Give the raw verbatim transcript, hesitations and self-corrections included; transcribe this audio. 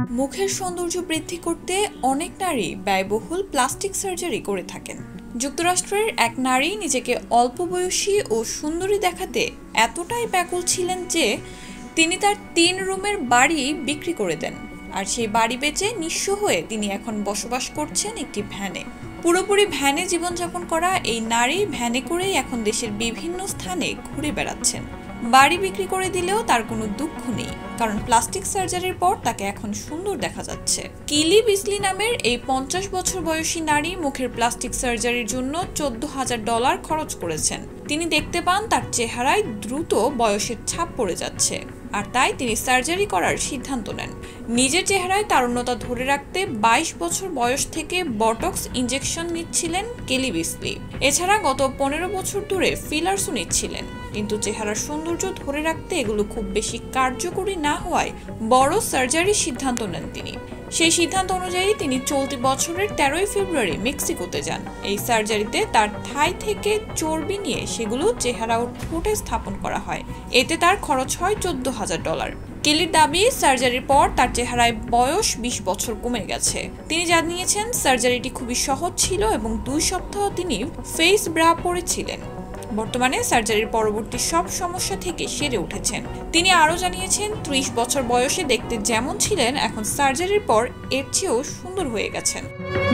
মুখের সৌন্দর্য বৃদ্ধি করতে অনেক নারী ব্যয়বহুল প্লাস্টিক সার্জারি করে থাকেন। যুক্তরাষ্ট্রের এক নারী নিজেকে অল্প বয়সী ও সুন্দরী দেখাতে এতটাই ব্যাকুল ছিলেন যে তিনি তার তিন রুমের বাড়ি বিক্রি করে দেন, আর সেই বাড়ি বেচে নিঃস্ব হয়ে তিনি এখন বসবাস করছেন একটি ভ্যানে। পুরোপুরি ভ্যানে জীবনযাপন করা এই নারী ভ্যানে করেই এখন দেশের বিভিন্ন স্থানে ঘুরে বেড়াচ্ছেন। বাড়ি বিক্রি করে দিলেও তার কোনো দুঃখ নেই, কারণ প্লাস্টিক সার্জারির পর তাকে এখন সুন্দর দেখা যাচ্ছে। কিলি বিসলি নামের এই পঞ্চাশ বছর বয়সী নারী মুখের প্লাস্টিক সার্জারির জন্য চোদ্দ হাজার ডলার খরচ করেছেন। তিনি দেখতে পান তার চেহারায় দ্রুত বয়সের ছাপ পড়ে যাচ্ছে, আর তাই তিনি সার্জারি করার সিদ্ধান্ত নেন। নিজের চেহারায় তারুণ্যতা ধরে রাখতে বাইশ বছর বয়স থেকে বটক্স ইনজেকশন নিচ্ছিলেন কেলি বিসলি। এছাড়া গত পনেরো বছর ধরে ফিলার্সও নিচ্ছিলেন, কিন্তু চেহারার সৌন্দর্য ধরে রাখতে এগুলো খুব বেশি কার্যকরী না হওয়ায় বড় সার্জারির সিদ্ধান্ত নেন তিনি। সেই সিদ্ধান্ত অনুযায়ী তিনি চলতি বছরের তেরোই ফেব্রুয়ারি মেক্সিকোতে যান। এই সার্জারিতে তার থাই থেকে চর্বি নিয়ে সেগুলো চেহারা ও ঠোঁটে স্থাপন করা হয়। এতে তার খরচ হয় চোদ্দ হাজার ডলার। কেলির দাবি, সার্জারির পর তার চেহারায় বয়স বিশ বছর কমে গেছে। তিনি জানিয়েছেন সার্জারিটি খুবই সহজ ছিল এবং দুই সপ্তাহ তিনি ফেস ব্রা পরেছিলেন। বর্তমানে সার্জারির পরবর্তী সব সমস্যা থেকে সেরে উঠেছেন। তিনি আরও জানিয়েছেন, ত্রিশ বছর বয়সে দেখতে যেমন ছিলেন এখন সার্জারির পর এর চেয়েও সুন্দর হয়ে গেছেন।